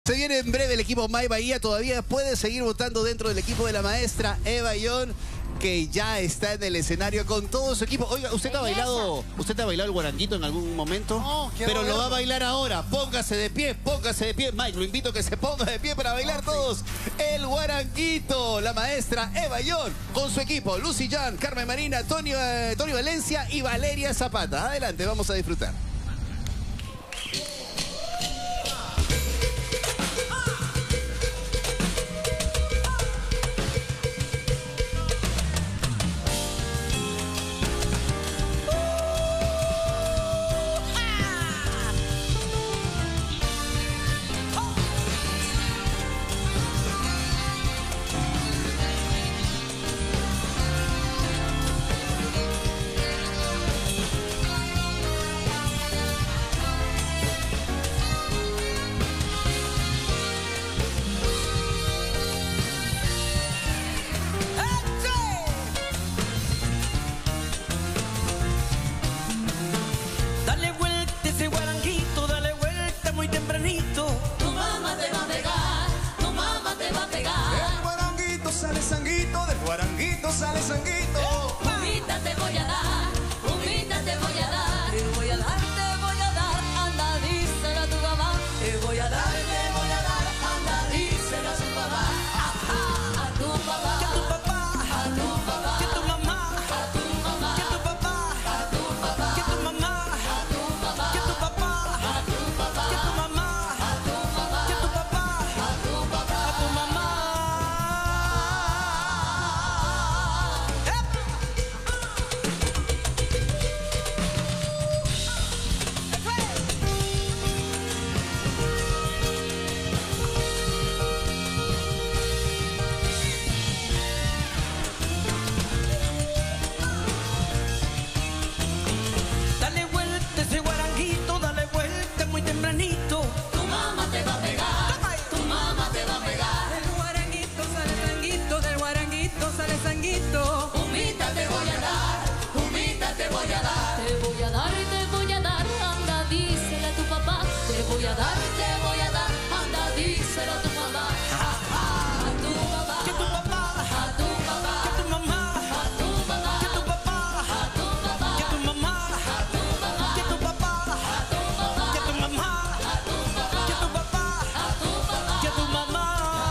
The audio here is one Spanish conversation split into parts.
Se viene en breve el equipo My Bahía. Todavía puede seguir votando dentro del equipo de la maestra Eva Ión, que ya está en el escenario con todo su equipo. Oiga, ¿usted ha bailado el guaranguito en algún momento? No, pero lo va a bailar ahora. Póngase de pie, póngase de pie. Mike, lo invito a que se ponga de pie para bailar todos el guaranguito. La maestra Eva Ión con su equipo. Lucy Jan, Carmen Marina, Tony Valencia y Valeria Zapata. Adelante, vamos a disfrutar. Del guaranguito sale sanguito. Humita te voy a dar, humita te voy a dar. Te voy a dar, anda díselo a tu mamá. Te voy a dar, anda díselo a su papá. A tu papá, Que tu papá, a tu papá, que tu mamá, a tu mamá, que tu papá, a tu papá, que tu mamá, a tu papá, que tu papá, a tu papá, que tu mamá, a tu papá, que tu papá, a tu papá, a tu mamá. Dale vuelta ese guaranguito, dale vuelta muy tempranito. tu mamá te va a pegar, tu mamá te va a pegar. Del guaranguito sale sanguito, del guaranguito sale sanguito. Humita te voy a dar, humita te voy a dar. Te voy a dar, anda díselo a tu papá. Te voy a dar, anda díselo a tu mamá. A tu papá, Que tu papá, a tu papá, que tu mamá, a tu papá, que tu papá, a tu papá, que tu mamá, a tu papá, que tu papá, a tu papá, que tu mamá, a tu papá, que tu papá, a tu papá, que tu mamá.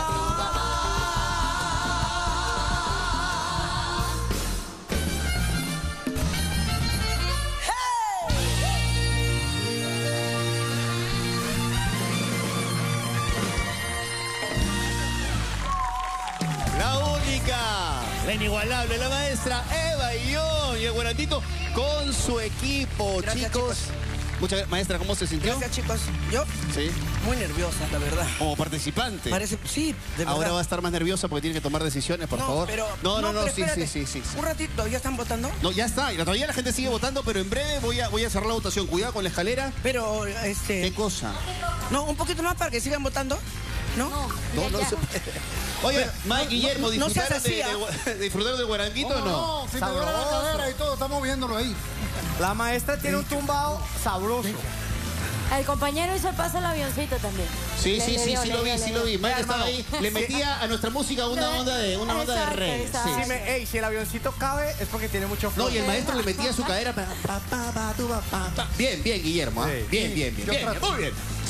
La única, la inigualable, la maestra Eva Ión y el guarandito con su equipo. Gracias, chicos. Muchas gracias. Maestra, ¿cómo se sintió? Gracias, chicos. Yo, Sí. muy nerviosa, la verdad. Como participante. Parece, sí, de verdad. Ahora va a estar más nerviosa porque tiene que tomar decisiones, por favor. Pero, No, pero sí, espérate. sí. Un ratito, ¿ya están votando? No, ya está. Y todavía la gente sigue votando, pero en breve voy a cerrar la votación. Cuidado con la escalera. Pero, ¿Qué cosa? no, un poquito más para que sigan votando. ¿No? No se puede. Oye, Mike, Guillermo, no seas ¿disfrutaron así, de disfrutar del guaranguito o no? No, si te duele la cadera y todo, estamos viéndolo ahí. La maestra tiene un tumbado sabroso. El compañero hizo el paso al avioncito también. Sí, Le dio, sí lo vi. Mike estaba ahí, le metía a nuestra música una onda de Exacto, reggae. exacto. Sí. Si el avioncito cabe es porque tiene mucho flow. No, y el maestro le metía su cadera. Bien, Guillermo. ¿Ah? Sí. Bien. Yo trato. Muy bien.